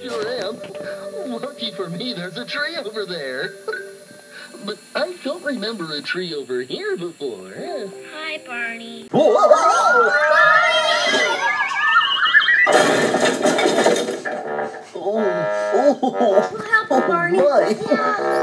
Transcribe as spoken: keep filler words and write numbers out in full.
sure am. Lucky for me, there's a tree over there. But I don't remember a tree over here before. Hi, Barney. Whoa, whoa, whoa. Oh, oh, We'll help you, Barney. my. Yeah.